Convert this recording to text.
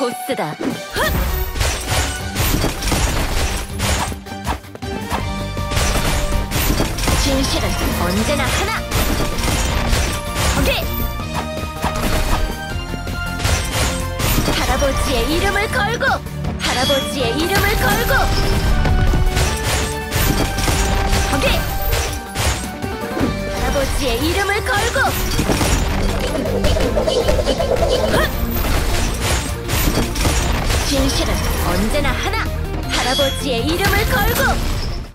보스다. 진실은 언제나 하나. 거기! 할아버지의 이름을 걸고! 할아버지의 이름을 걸고! 거기! 할아버지의 이름을 걸고! 헛! 진실은 언제나 하나! 할아버지의 이름을 걸고!